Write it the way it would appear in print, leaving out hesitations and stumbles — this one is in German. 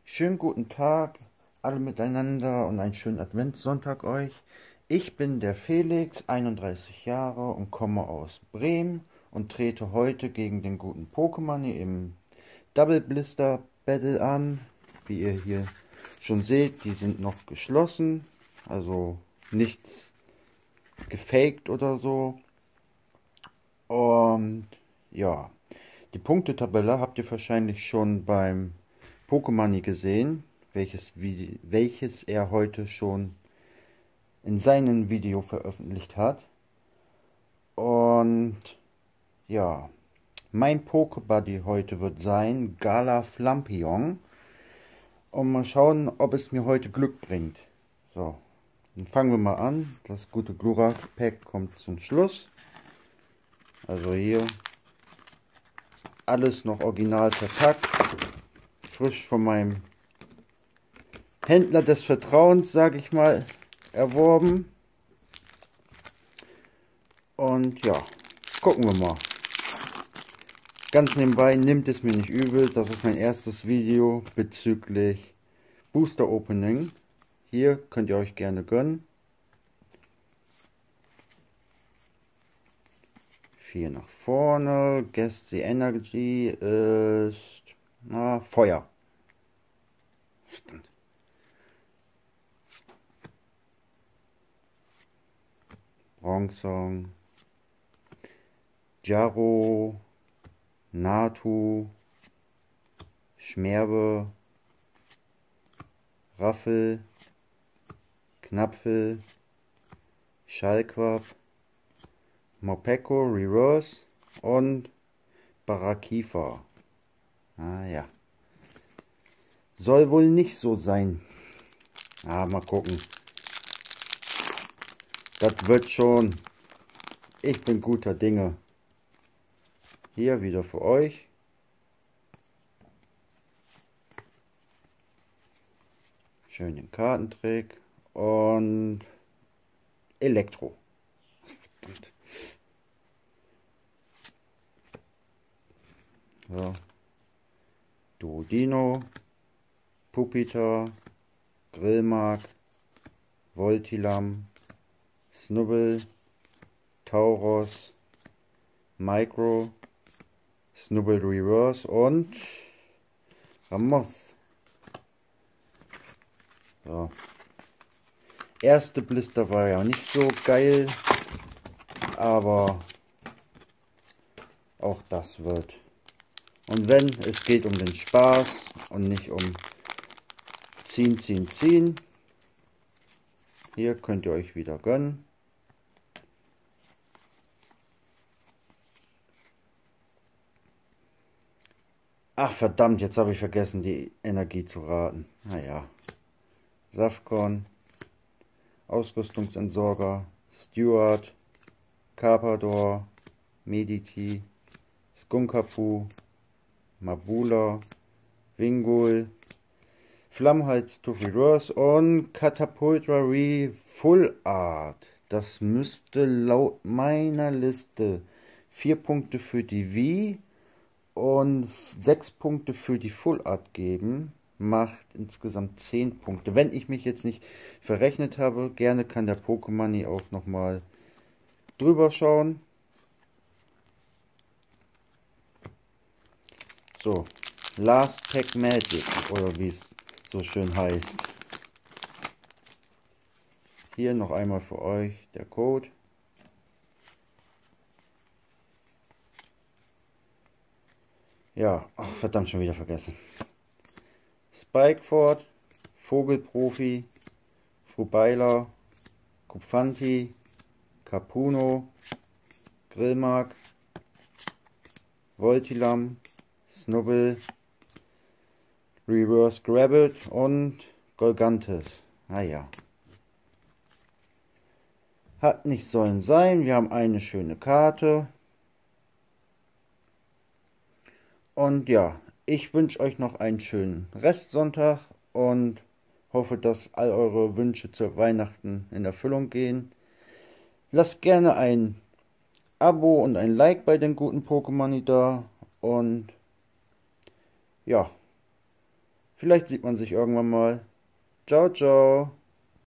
Schönen guten Tag, alle miteinander und einen schönen Adventssonntag euch. Ich bin der Felix, 31 Jahre und komme aus Bremen und trete heute gegen den guten Pokémon im Double Blister Battle an. Wie ihr hier schon seht, die sind noch geschlossen, also nichts gefaked oder so. Und ja, die Punktetabelle habt ihr wahrscheinlich schon beim Pokémon gesehen, welches er heute schon in seinem Video veröffentlicht hat. Und ja, mein Pokébuddy heute wird sein Galaflampion. Und mal schauen, ob es mir heute Glück bringt. So, dann fangen wir mal an. Das gute Glurak Pack kommt zum Schluss. Also hier alles noch original verpackt. Frisch von meinem Händler des Vertrauens, sage ich mal, erworben. Und ja, gucken wir mal. Ganz nebenbei, nimmt es mir nicht übel, das ist mein erstes Video bezüglich Booster Opening. Hier könnt ihr euch gerne gönnen. 4 nach vorne, Guess the Energy ist Feuer. Verdammt. Bronzong, Jarro, Natu, Schmerbe, Raffel, Knapfel, Schallquapp, Morpeko Reverse und Barakifa. Ah ja. Soll wohl nicht so sein. Mal gucken. Das wird schon. Ich bin guter Dinge. Hier wieder für euch. Schön den Kartentrick. Und Elektro. Verdammt. So. Duodino, Pupitar, Grillmark, Voltilam, Snubbull, Tauros, Micro, Snubbull Reverse und Ramoth. So. Erste Blister war ja nicht so geil, aber auch das wird. Und wenn, es geht um den Spaß und nicht um ziehen, ziehen, ziehen. Hier könnt ihr euch wieder gönnen. Ach verdammt, jetzt habe ich vergessen, die Energie zu raten. Naja. Safcon, Ausrüstungsentsorger, Steward, Carpador, Mediti, Skunkapu, Mabula, Wingul, Flammhals to Reverse und Catapultra Full Art. Das müsste laut meiner Liste 4 Punkte für die V und 6 Punkte für die Full Art geben. Macht insgesamt 10 Punkte. Wenn ich mich jetzt nicht verrechnet habe, gerne kann der Pokémon auch nochmal drüber schauen. So, Last Pack Magic, oder wie es so schön heißt. Hier noch einmal für euch der Code. Ja, ach, verdammt, schon wieder vergessen. Spikeford, Vogelprofi, Frubaila, Kupfanti, Capuno, Grillmark, Voltilam, Snubbull, Reverse Grabbit und Golgantes. Naja. Hat nicht sollen sein. Wir haben eine schöne Karte. Und ja, ich wünsche euch noch einen schönen Restsonntag und hoffe, dass all eure Wünsche zu Weihnachten in Erfüllung gehen. Lasst gerne ein Abo und ein Like bei den guten Pokémon da. Und ja, Vielleicht sieht man sich irgendwann mal. Ciao, ciao.